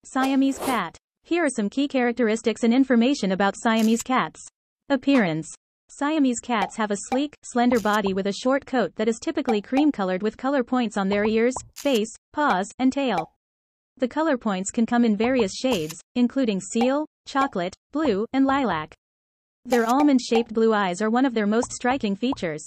Siamese cat. Here are some key characteristics and information about Siamese cats. Appearance. Siamese cats have a sleek, slender body with a short coat that is typically cream-colored with color points on their ears, face, paws, and tail. The color points can come in various shades, including seal, chocolate, blue, and lilac. Their almond-shaped blue eyes are one of their most striking features.